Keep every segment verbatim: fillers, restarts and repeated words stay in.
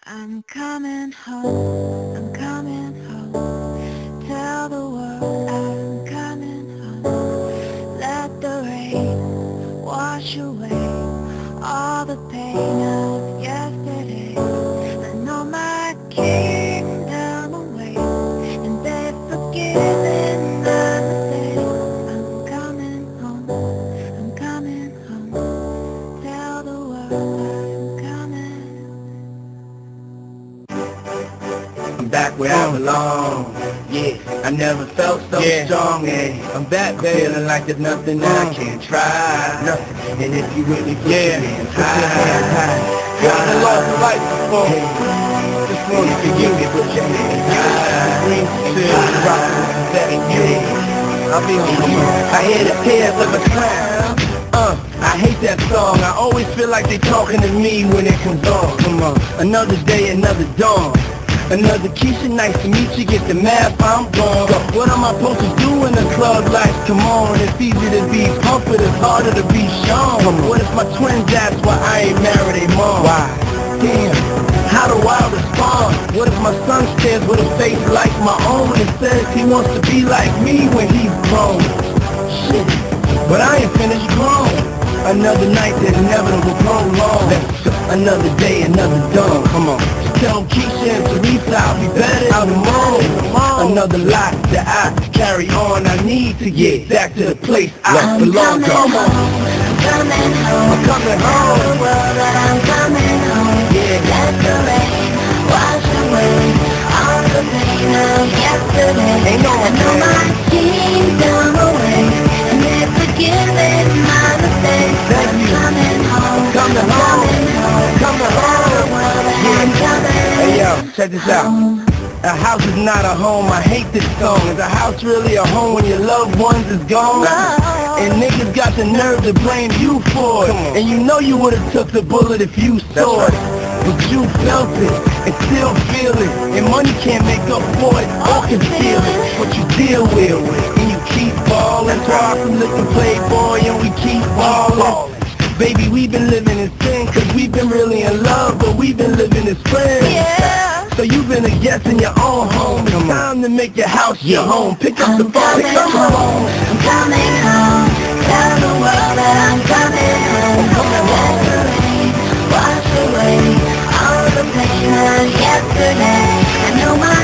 I'm coming home, I'm coming home. Tell the world I'm coming home. Let the rain wash away all the pain of yesterday. I know my kingdom awaits, and they've forgiven my mistakes. I'm coming home, I'm coming home. Tell the world I'm coming. I'm back where I belong. Yeah, I never felt so yeah. strong. And I'm back, baby. Feeling like there's nothing that I can't try. Nothing. And if you with me, put yeah. your hands high. Got a lost life before. Hey. Just want to you can put your hands high. Green till rock that yeah. I'll be on you. I hear the tears of a clown. Uh, I hate that song. I always feel like they talking to me when it comes on. Come on, another day, another dawn. Another Keisha, nice to meet you, get the map, I'm gone. What am I supposed to do in a club like, come on? It's easy to be comfort, it's harder to be shown. What if my twins ask why I ain't married a mom? Why? Damn, how do I respond? What if my son stares with a face like my own and says he wants to be like me when he's grown? Shit, but I ain't finished grown. Another night that's inevitable prolong. Another day, another dawn. Come on. Tell Keisha and Teresa I'll be better out tomorrow. Another lot that I carry on. I need to get back to the place I belong. Come on. I'm coming home. I'm coming home. Tell the world that I'm coming home. Yeah. Let the rain wash away all the pain of yesterday. Ain't no I know my kingdom awaits, and they're forgiving my mistakes. Thank I'm you. coming home. Coming I'm home. coming home. Coming Tell home. the world that I'm coming. Hey yo, check this out. A house is not a home, I hate this song. Is a house really a home when your loved ones is gone? And niggas got the nerve to blame you for it. And you know you would've took the bullet if you saw it. But you felt it, and still feel it. And money can't make up for it, or conceal it. What you deal with, and you keep ballin'. Far from looking playboy, and we keep ballin'. Baby, we've been living in sin, cause we've been really in love, but we've been living as friends. Yeah. So you've been a guest in your own home. It's time to make your house your home. Pick up I'm the phone, pick up the coming phone. home. I'm coming home. Tell the world that I'm coming home. I'm coming home. Let the rain wash away all the pain of yesterday. I know my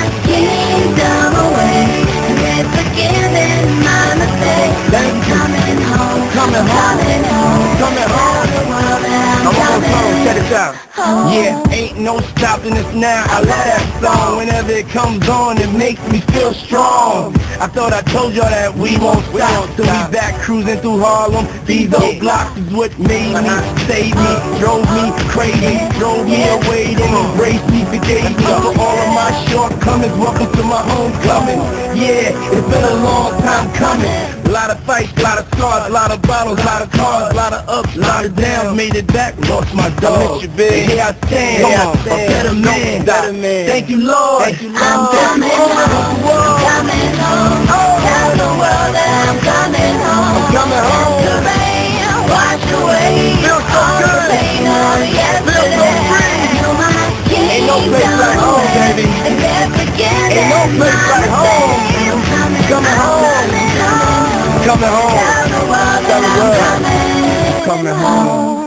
kingdom awaits, and they're forgiving my mistakes. Thank I'm you. coming home. Coming home. Coming home. Coming Tell home. the world that I'm I'm on the phone, coming check this out. home. Yeah, ain't no stopping us now. I love that song. Whenever it comes on, it makes me feel strong. I thought I told y'all that we won't stop. So we back cruising through Harlem. These old blocks is what made me, saved me, drove me crazy, drove me away, then embraced me, forgave me for all of my shortcomings. Welcome to my homecoming. Yeah, it's been a long time coming. A lot of fights, a lot of scars, a lot of bottles, a lot of cars, a lot of ups, a lot of downs. Made it back, lost my dog. And here I stand, Here I a better man. better man. Thank you, Lord. Thank you, Lord. I'm coming home. I'm coming home. Tell the world that I'm coming home. I'm coming home. Let the rain wash away Feels so all good. the pain of yesterday. Feels so free. I know my Ain't no place like home, baby. and they're forgiving Ain't no place my like home. mistakes. I'm coming, Coming I'm home. coming home. Coming home. Tell the world Tell that the I'm world. coming Coming home.